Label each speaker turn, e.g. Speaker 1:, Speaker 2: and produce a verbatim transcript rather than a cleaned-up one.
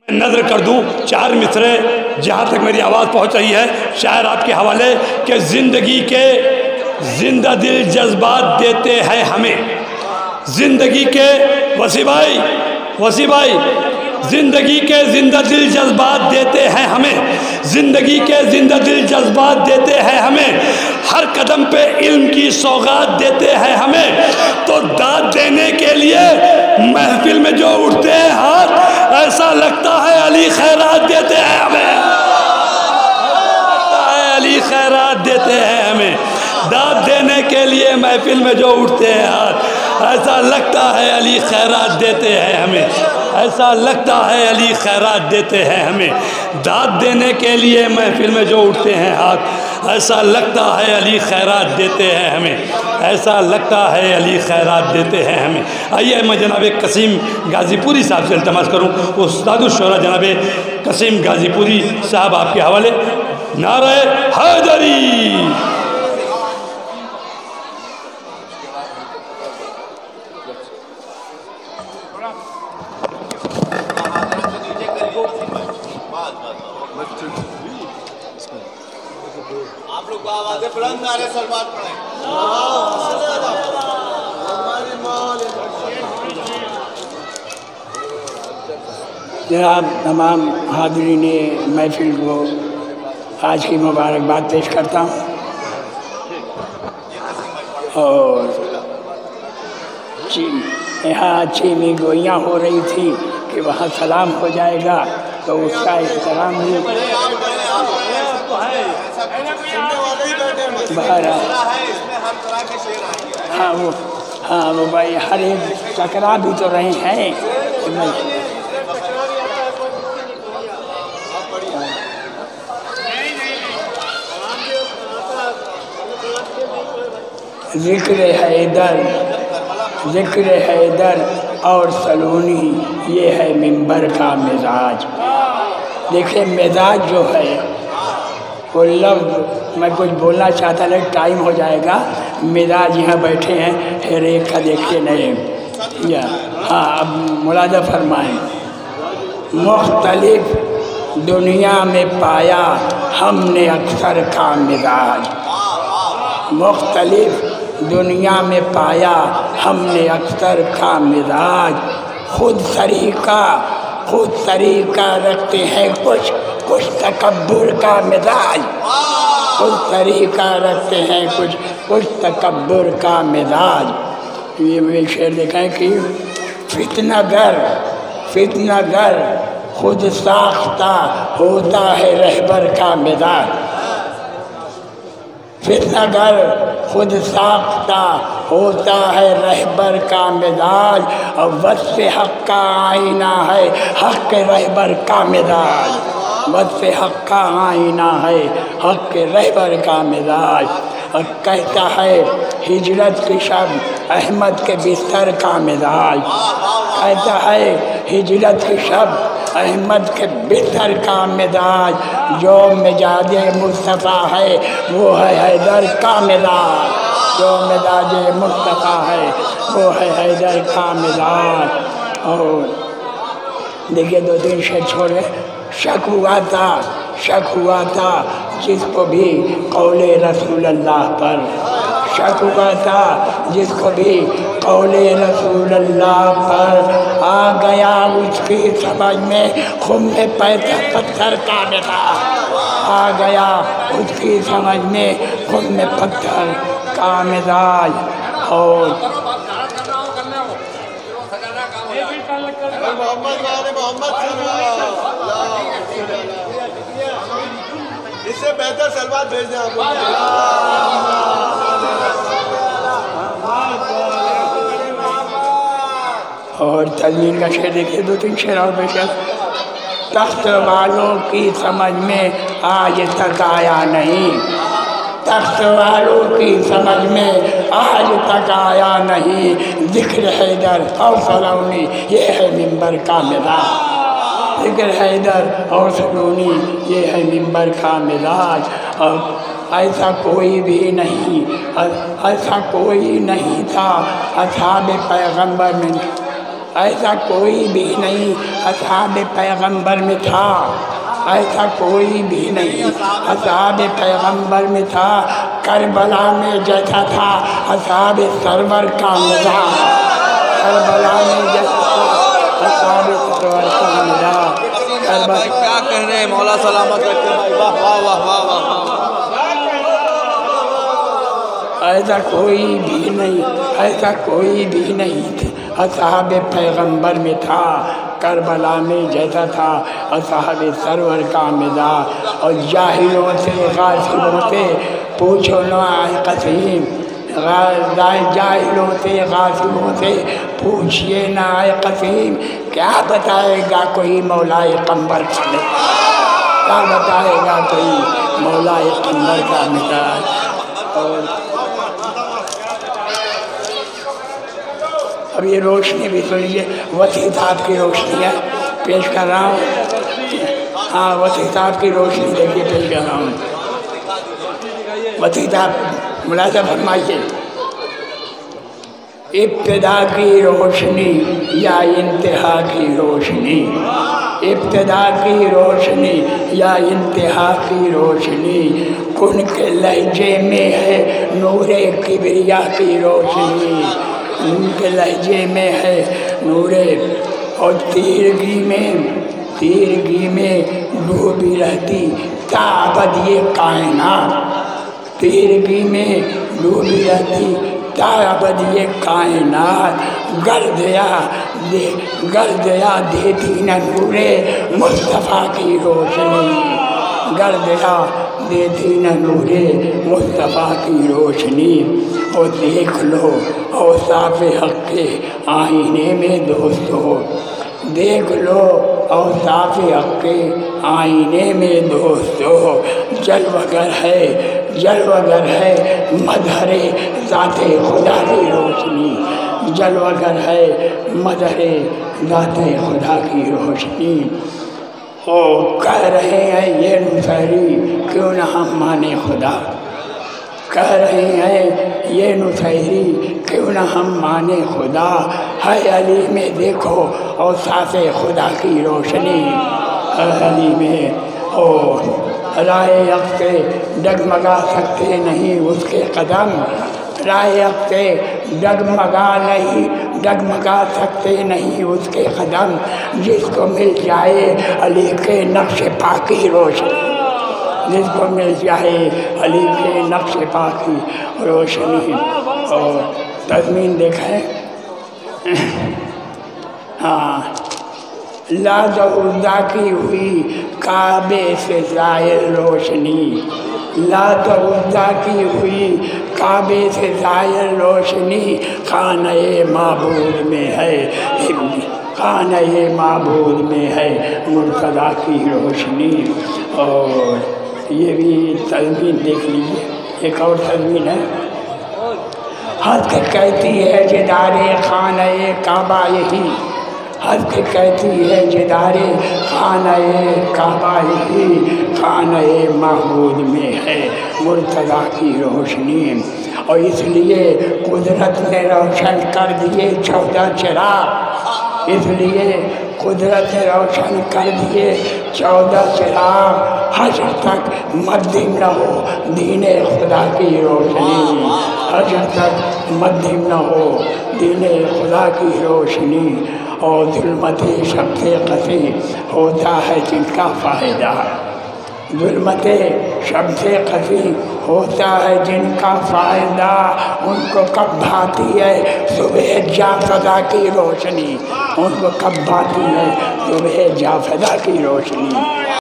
Speaker 1: نظر کر دوں چار مصرے جہاں تک میری آواز پہنچ رہی ہے شاعر آپ کے حوالے کہ زندگی کے زندہ دل جذبات دیتے ہیں ہمیں، زندگی کے وسیع بھائی وسیع بھائی زندگی کے زندہ دل جذبات دیتے ہیں ہمیں، زندگی کے زندہ دل جذبات دیتے ہیں ہمیں، ہر قدم پہ علم کی سوغات دیتے ہیں ہمیں، تو داد دینے کے لیے محفل میں جو اٹھتے ہیں ہاتھ ایسا لگتا ہے علی خیرات دیتے ہیں ہمیں، لگتا ہے علی خیرات دیتے ہیں ہمیں، داد دینے کے لیے محفل میں جو اٹھتے ہیں ہاتھ ایسا لگتا ہے علی خیرات دیتے ہیں ہمیں، ایسا لگتا ہے علی خیرات دیتے ہیں ہمیں، داد دینے کے لیے محفل میں جو اٹھتے ہیں ہاتھ ایسا لگتا ہے علی خیرات دیتے ہیں ہمیں، ایسا لگتا ہے علی خیرات دیتے ہیں ہمیں۔ آئیے میں جناب قسیم غازی پوری صاحب سے التماس کروں، استاد الشعراء جناب قسیم غازی پوری صاحب آپ کے حوالے نعرہ حیدری۔
Speaker 2: آپ لوگ کو آوازیں بلند نعرے سلوات پڑھیں۔
Speaker 3: جناب تمام حاضرین محفل کو آج کی مبارکباد پیش کرتا ہوں، اور یہاں چیمی گوئیاں ہو رہی تھی کہ وہاں سلام ہو جائے گا تو اس کا احترام بھی ہاں وہ ہاں وہ بھائی ہر ایک ٹکرا بھی تو رہے ہیں، ذکر حیدر ذکر حیدر اور سلونی یہ ہے منبر کا مزاج۔ دیکھیں مزاج جو ہے وہ لفظ میں کچھ بولنا چاہتا لیکن ٹائم ہو جائے گا، مزاج یہاں بیٹھے ہیں ہر ایک کا دیکھیے نہیں یا ہاں اب ملاحظہ فرمائیں۔ مختلف دنیا میں پایا ہم نے اکثر کا مزاج، مختلف دنیا میں پایا ہم نے اکثر کا مزاج، خود طریقہ خود طریقہ رکھتے ہیں کچھ کچھ تکبر کا مزاج، خود طریقہ رکھتے ہیں کچھ کچھ تکبر کا مزاج۔ یہ میں شعر دیکھیں کہ فتنہ گر فتنہ گر خود ساختہ ہوتا ہے رہبر کا مزاج، فتنہ گر خود ساختہ ہوتا ہے رہبر کا مزاج، اور وصف حق کا آئینہ ہے حق کے رہبر کا مزاج، وصف حق کا آئینہ ہے حق کے رہبر کا مزاج۔ اور کہتا ہے ہجرت کی شب احمد کے بستر کا مزاج، کہتا ہے ہجرت کی شب احمد کے بستر کا مزاج، جو مزاج مصطفیٰ ہے وہ ہے حیدر کا مزاج، جو مزاج مصطفیٰ ہے وہ ہے حیدر کا مزاج۔ اور دیکھیے دو تین شعر چھوڑ گئے۔ شک ہوا تھا شک ہوا تھا جس کو بھی قول رسول اللہ پر، شک ہوا تھا جس کو بھی قول رسول اللہ پر، آ گیا اس کی سمجھ میں خم میں پیسہ پتھر کا مزاج، آ گیا اس کی سمجھ میں خم میں پتھر کا مزاج۔ اور
Speaker 2: اس سے بہتر سلوات بھیج دیں آپ کو۔
Speaker 3: اور تزمین کا شعر دیکھیے دو تین شعر اور پیش کر۔ تخت والوں کی سمجھ میں آج تک آیا نہیں، تخت والوں کی سمجھ میں آج تک آیا نہیں، ذکر حیدر اور سلونی یہ ہے منبر کا مزاج، ذکر حیدر اور سلونی یہ ہے منبر کا مزاج۔ اور ایسا کوئی بھی نہیں ایسا کوئی نہیں تھا اصحاب پیغمبر میں ایسا کوئی بھی نہیں اصحاب پیغمبر میں تھا، ایسا کوئی بھی نہیں اصحاب پیغمبر میں تھا، کربلا میں جیسا تھا اصحاب سرور کا مزاج، کربلا میں جیسا تھا اصحاب سرور کا مزاج۔
Speaker 2: کیا کہہ رہے ہیں مولا سلامت رکھے بھائی، واہ واہ واہ واہ واہ۔
Speaker 3: ایسا کوئی بھی نہیں، ایسا کوئی بھی نہیں تھا اصحاب پیغمبر میں تھا، کربلا میں جیسا تھا اصحاب سرور کا مزاج۔ اور جاہلوں سے غافلوں سے پوچھو نہ اے قسیم، جاہلوں سے غافلوں سے پوچھئے نہ اے قسیم، کیا بتائے گا کوئی مولائے قمبر کا مزاج، کیا بتائے گا کوئی مولائے قمبر کا مزاج۔ اور اب یہ روشنی بھی سنیے، وسیع صاحب کی روشنی ہے، پیش کر رہا ہوں۔ ہاں وسیع صاحب کی روشنی دیکھیے، پیش کر رہا ہوں۔ وسیع صاحب ملاحظہ فرمائیے، ابتدا کی روشنی یا انتہا کی روشنی، ابتدا کی روشنی یا انتہا کی روشنی، کن کے لہجے میں ہے نور کبریا کی روشنی، ان کے لہجے میں ہے نور، اور تیرگی میں تیرگی میں ڈوبی رہتی تا ابد یہ کائنات، تیرگی میں ڈوبی رہتی تا ابد یہ کائنات، گر دیا دے گر دیا دیتی نہ نور مصطفیٰ کی روشنی، گر دیا دیتی نہ نور مصطفیٰ کی روشنی۔ اور دیکھ لو اوصاف حق کے آئینے میں دوستو، دیکھ لو اوصاف حق کے آئینے میں دوستو، جلوگر ہے جلوگر ہے مظہر ذات خدا کی روشنی، جلوگر ہے مظہر ذات خدا کی روشنی۔ او کہہ رہے ہیں یہ نصیری کیوں نہ ہم مانے خدا، کہہ رہے ہیں یہ نصیری کیوں نہ ہم مانے خدا، ہے علی میں دیکھو اوصاف خدا کی روشنی، ہے علی میں او رائے حق سے ڈگمگا سکتے نہیں اس کے قدم، رائے حق سے ڈگمگا نہیں ڈگمگا سکتے نہیں اس کے قدم، جس کو مل جائے علی کے نقش پا کی روشنی، جس کو مل جائے علی کے نقش پا کی روشنی۔ اور تضمین دیکھیں، ہاں لات و عزا کی ہوئی کعبے سے زائل روشنی، لات و عزا کی ہوئی کعبے سے زائل روشنی، خانہ معبود میں ہے خانہ معبود میں ہے مرتضیٰ کی روشنی۔ اور یہ بھی تضمین دیکھ لیجیے، ایک اور تضمین ہے، حق کہتی ہے جدارِ خانہ کعبہ یہی، حق کہتی ہے جدار خانہ کعبہ یہی، خانہ معبود میں ہے مرتضیٰ کی روشنی۔ اور اس لیے قدرت نے روشن کر دیے چودہ چراغ، اس لیے قدرت نے روشن کر دیے چودہ چراغ، حشر تک مدھم نہ ہو دین خدا کی روشنی، حشر تک مدھم نہ ہو دین خدا کی روشنی۔ اور ظلمت شب سے قصی ہوتا ہے جن کا فائدہ، ظلمت شب سے قصی ہوتا ہے جن کا فائدہ، ان کو کب بھاتی ہے صبح جا فضا کی روشنی، ان کو کب بھاتی ہے صبح جا فضا کی روشنی۔